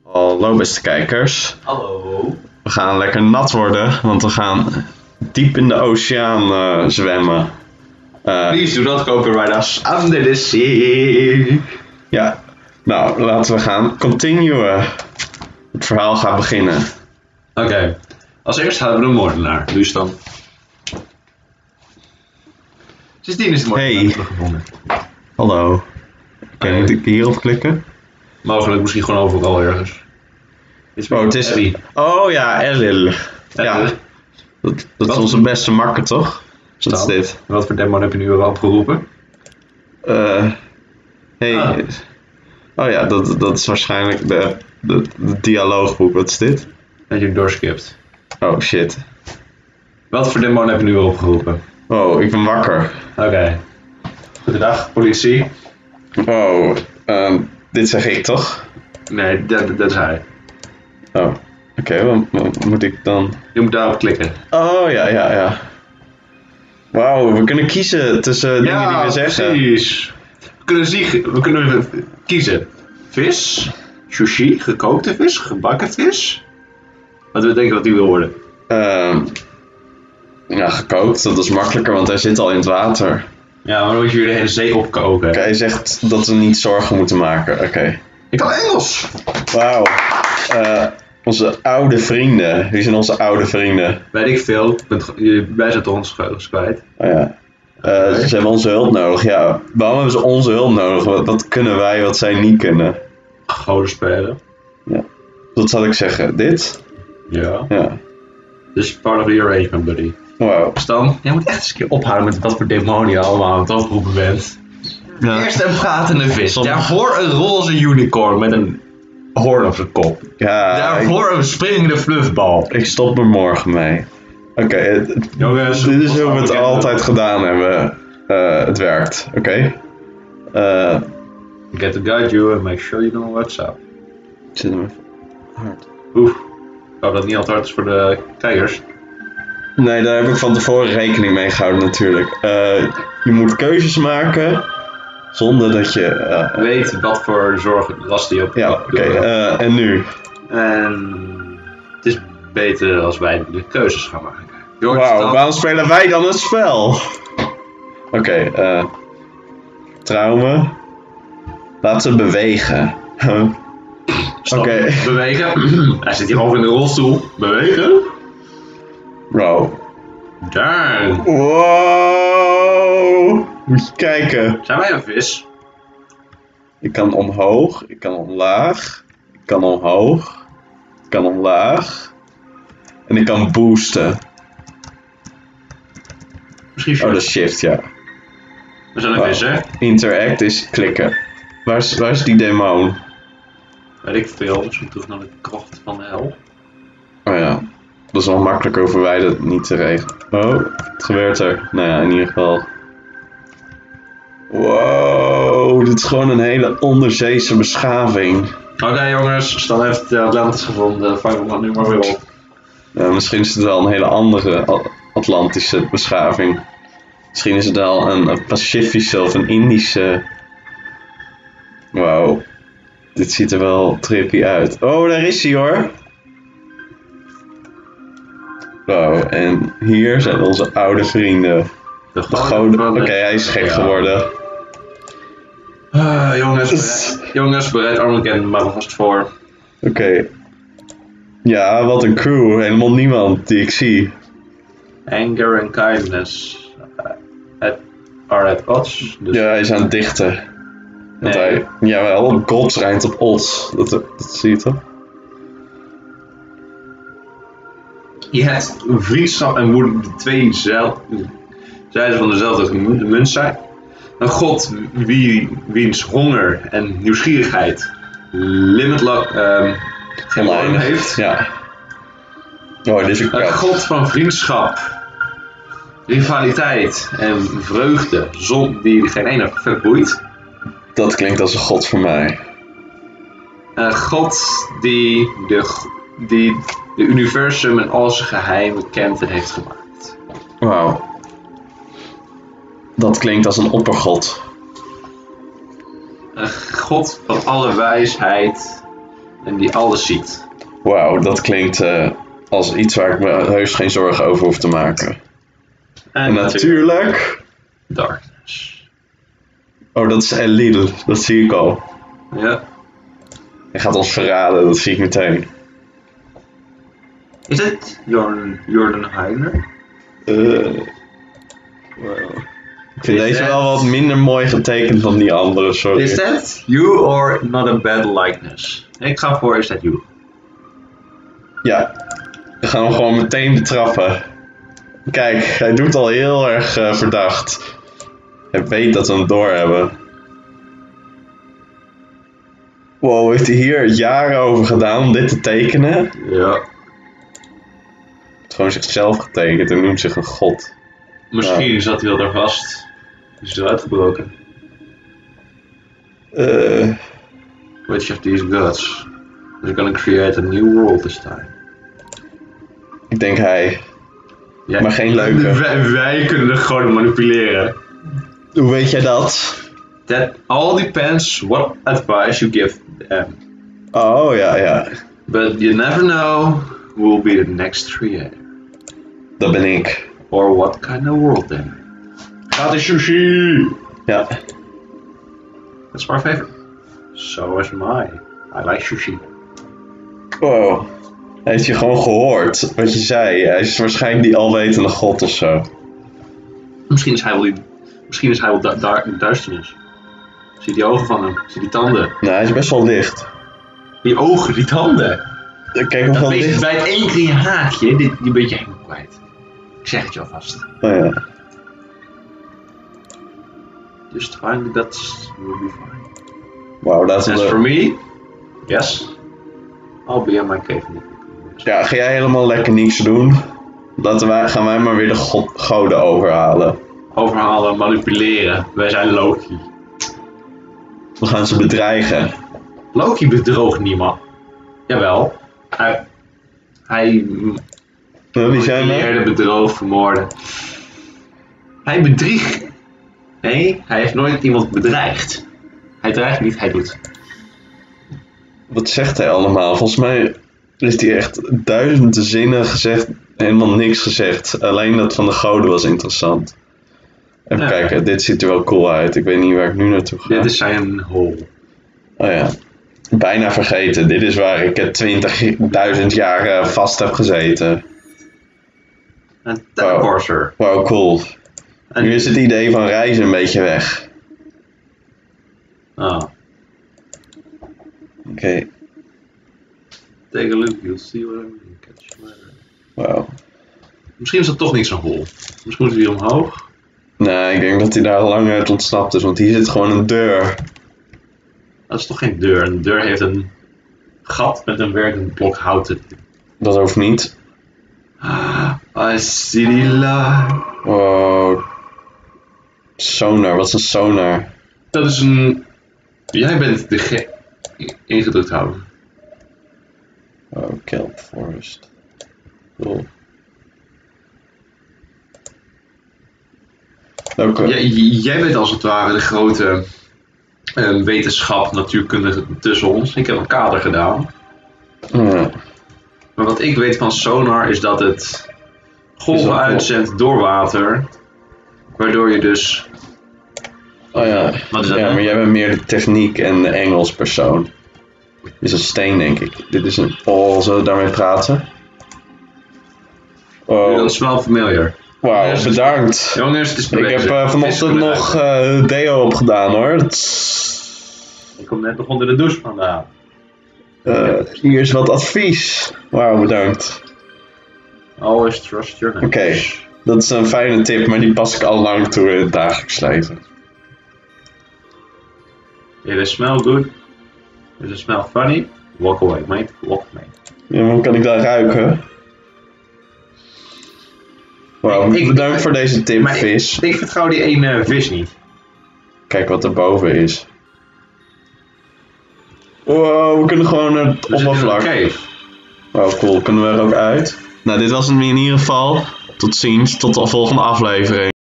Hallo beste kijkers. Hallo. We gaan lekker nat worden, want we gaan diep in de oceaan zwemmen. Please do not copyright us under the sea. Ja, nou laten we gaan continuen. Het verhaal gaat beginnen. Oké. Als eerst hebben we de moordenaar. Dus dan. Sindsdien is de moordenaar Hey. teruggevonden. Hallo. Moet ik hierop klikken? Mogelijk misschien gewoon overal ergens. Oh, het is... Oh ja, Elil. Ja, dat is onze beste makker, toch? Wat is dit? Wat voor demon heb je nu weer opgeroepen? Hey. Ah. Oh ja, dat is waarschijnlijk de dialoogboek. Wat is dit? Dat je doorskipt. Oh shit. Wat voor demon heb je nu weer opgeroepen? Oh, ik ben wakker. Oké. Goedendag, politie. Oh, dit zeg ik toch? Nee, dat is hij. Oh, oké, wat moet ik dan? Je moet daarop klikken. Oh, ja. Wauw, we kunnen kiezen tussen dingen die we zeggen. Precies. We kunnen kiezen. Vis, sushi, gekookte vis, gebakken vis. Wat we denken dat die wil worden. Ja, gekookt, dat is makkelijker, want hij zit al in het water. Ja, maar dan moet je weer de hele zee opkoken. Oké, hij zegt dat we niet zorgen moeten maken, oké. Ik kan Engels! Wauw. Onze oude vrienden. Wie zijn onze oude vrienden? Weet ik veel. Wij zijn toch ons geheugens kwijt. Oh ja. Ze hebben onze hulp nodig, ja. Waarom hebben ze onze hulp nodig? Wat kunnen wij wat zij niet kunnen? Goden spelen. Ja. Wat zal ik zeggen? Dit? Ja. Ja. This is part of the arrangement, buddy. Wauw. Stan, jij moet echt eens een keer ophouden met wat voor demonie je allemaal aan het oproepen bent. Ja. Eerst een pratende vis. Daarvoor een roze unicorn met een hoorn op zijn kop. Ja, Daarvoor een springende fluffbal. ik stop er morgen mee. Oké, Jongens, dit is hoe we het altijd gedaan hebben. Het werkt, oké? Get to guide you and make sure you know what's up. Ik zit hem even hard. Oef. Ik hoop dat het niet al te hard is voor de kijkers. Nee, daar heb ik van tevoren rekening mee gehouden natuurlijk. Je moet keuzes maken zonder dat je... Weet wat voor last die op ja, oké. En nu? En het is beter als wij de keuzes gaan maken. Jongens, Wauw, waarom spelen wij dan een spel? Oké, trouwen. Laten ze bewegen. Oké. Bewegen. Hij zit hier over in de rolstoel. Bewegen. Bro. Daar. Wow. Moet je kijken. Zijn wij een vis? Ik kan omhoog, ik kan omlaag, ik kan omhoog, ik kan omlaag. En ik kan boosten. Misschien Oh, dat is shift, ja. We zijn een vis, hè? Interact is klikken. Waar is die demon? Weet ik veel. Misschien terug naar de kracht van de hel. Oh ja. Dat is wel makkelijk over wij dat niet te regelen. Oh, wat gebeurt er? Nou ja, in ieder geval. Wow, dit is gewoon een hele onderzeese beschaving. Oké, jongens, Stan heeft Atlantis gevonden. Vangen we dat nu maar weer op. Misschien is het wel een hele andere Atlantische beschaving. Misschien is het wel een Pacifische of een Indische. Wauw. Dit ziet er wel trippy uit. Oh, daar is hij hoor. Wauw, en hier zijn onze oude vrienden. De goden. Oké, hij is gek geworden. Jongens, bereid Armageddon maar alvast voor. Oké. Ja, wat een crew. Helemaal niemand die ik zie. Anger and kindness are at odds. Dus Ja, hij is aan het dichten. Want Nee. hij, jawel, God schijnt op odds. Dat zie je toch? je hebt vriendschap en woede, de twee zijden van dezelfde munt zijn. Een God wiens honger en nieuwsgierigheid geen bodem heeft. Ja. Oh, dit is een Een kat. God van vriendschap, rivaliteit en vreugde, die geen ene vet boeit. Dat klinkt als een god voor mij. Een God die de universum en al zijn geheimen kent en heeft gemaakt. Wauw. Dat klinkt als een oppergod. Een God van alle wijsheid En die alles ziet. Wauw, dat klinkt als iets waar ik me heus geen zorgen over hoef te maken. En natuurlijk... Darkness. Oh, dat is Elil. Dat zie ik al. Ja. Hij gaat ons verraden, dat zie ik meteen. Is het Jordan Heiner? Wow. Ik vind deze wel wat minder mooi getekend dan die andere, sorry. Is that you or not a bad likeness? Ik ga voor, is that you? Ja, we gaan hem gewoon meteen betrappen. Kijk, hij doet al heel erg verdacht. Hij weet dat we hem doorhebben. Wow, heeft hij hier jaren over gedaan om dit te tekenen? Ja. Hij heeft gewoon zichzelf getekend en noemt zich een god. Misschien zat hij wel daar vast. Is hij eruit gebroken? Which of these gods is gonna create a new world this time? Ik denk hij. Ja. Maar geen leuke. Wij kunnen er gewoon manipuleren. Hoe weet jij dat? That all depends what advice you give them. Oh, ja. But you never know who will be the next creator. Dat ben ik. Or what kind of world then. Gaat de sushi! Ja. That's my favorite. So is mine. I like sushi. Wow. Hij heeft je gewoon gehoord wat je zei. Hij is waarschijnlijk die alwetende god of zo. Misschien is hij wel duisternis. Zie die ogen van hem, zie die tanden. Nou, hij is best wel licht. Die ogen, die tanden. Kijk hem Dat van wees licht. bij het één keer in je haakje, die ben je helemaal kwijt. Ik zeg het je alvast. Oh ja. Just find that will be fine. Wauw, laten As for we... me, yes, I'll be in my cave. Ja, ga jij helemaal lekker niks doen? Gaan wij maar weer de goden overhalen. Overhalen, manipuleren. Wij zijn Loki. We gaan ze bedreigen. Loki bedroog niemand. Jawel. Hij Wie zijn we? manipuleerde, bedroog, vermoorden. Hij bedriegt. Nee, hij heeft nooit iemand bedreigd. Hij dreigt niet, hij doet. Wat zegt hij allemaal? Volgens mij heeft hij echt duizenden zinnen gezegd. Helemaal niks gezegd. Alleen dat van de goden was interessant. Even Ja. kijken, dit ziet er wel cool uit. Ik weet niet waar ik nu naartoe ga. Dit is zijn hole. Oh ja. Bijna vergeten. Dit is waar ik 20.000 jaar vast heb gezeten. Een teleporter. Wow, cool. En- Nu is het idee van reizen een beetje weg. Ah, Oké. take a look, you'll see what I mean. Catch my... Wauw. Misschien is dat toch niet zo'n hole. Misschien moet hij weer omhoog. Nee, ik denk dat hij daar lang uit ontsnapt is, want hier zit gewoon een deur. Dat is toch geen deur? Een deur heeft een gat met een werkend blok hout. Dat hoeft niet. I see the light. Wow. Sonar, wat is een sonar? Dat is een... Jij bent de ingedrukt houden. Oh, kelp forest. Cool. Welke? Jij bent als het ware de grote wetenschap, natuurkundige tussen ons. Ik heb een kader gedaan. Ja. Maar wat ik weet van sonar is dat het Is golven dat uitzendt door water. Waardoor je dus... Oh ja. Wat is dat Ja, dan? maar jij bent meer de techniek en de Engels persoon. Dit is een steen, denk ik. Dit is een... Oh, zullen we daarmee praten? Dat Oh, is wel familiar. wauw, bedankt. Jongens, het is Ik heb vanochtend nog deo opgedaan hoor. Ik kom net nog onder de douche vandaan. Hier is wat advies. Wauw, bedankt. Always trust your neighbors. Oké, dat is een fijne tip, maar die pas ik al lang toe in het dagelijks leven. If it smell good, if it smell funny, walk away, mate. Walk away. Ja, maar hoe kan ik dat ruiken? Wauw, bedankt voor deze tip, Maar vis. ik vertrouw die ene vis niet. Kijk wat er boven is. Wow, we kunnen gewoon naar het oppervlak. Oké. Wow, cool. Kunnen we er ook uit? Nou, dit was het in ieder geval. Tot ziens, tot de volgende aflevering.